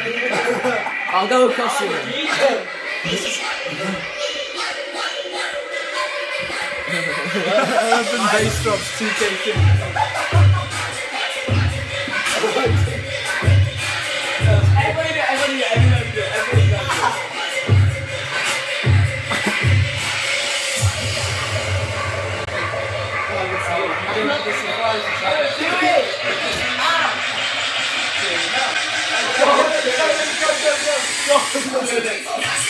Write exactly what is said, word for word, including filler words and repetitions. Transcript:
I'll go with costume. Urban bass drops two K fifty. Everybody do it, everybody do it, everybody do it, everybody do it. Do it! Ah! Go, go, go, go, go, go, go!